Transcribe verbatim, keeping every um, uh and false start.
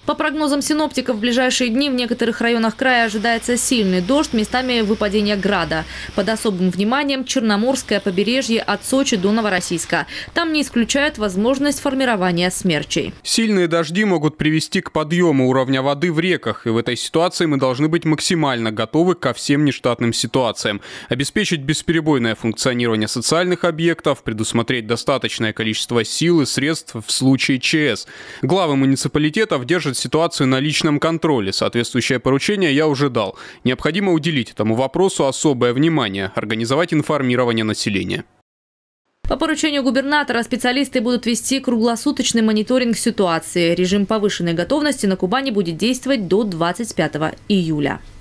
По прогнозам синоптиков, в ближайшие дни в некоторых районах края ожидается сильный дождь, местами выпадение града. Под особым вниманием Черноморское побережье от Сочи до Новороссийска. Там не исключают возможность формирования смерчей. Сильные дожди могут привести к подъему уровня воды в реках. И в этой ситуации мы должны быть максимально готовы ко всем нештатным ситуациям. Обеспечить бесперебойное функционирование социальных объектов, предусмотреть достаточное количество сил и средств в случае ЧС. Главы муниципалитетов держат ситуацию на личном контроле. Соответствующее поручение я уже дал. Необходимо уделить этому вопросу особое внимание, организовать информирование населения. По поручению губернатора специалисты будут вести круглосуточный мониторинг ситуации. Режим повышенной готовности на Кубани будет действовать до двадцать пятого июля.